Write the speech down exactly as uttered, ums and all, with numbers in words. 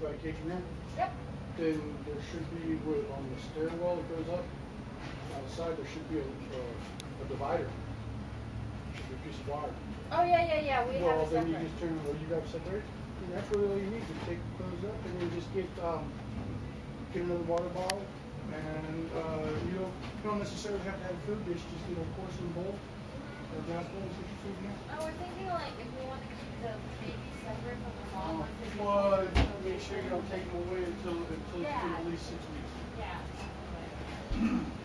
by kicking in. Yep. Then there should be, with, on the stairwell that goes up, outside there should be a, uh, a divider. Should be a piece of wire. Oh yeah, yeah, yeah. We well, have a then separate. you just turn, well, you got separate. And that's really all you need. Just take those up and then just get um, get another water bottle. And uh, you don't you don't necessarily have to have a food dish. Just get a porcelain bowl or a glass bowl and put your food in. Oh, we're thinking like if we want to keep the baby separate from the mom. Um, well, make sure you don't take them away until until yeah. it's been at least six weeks. Yeah.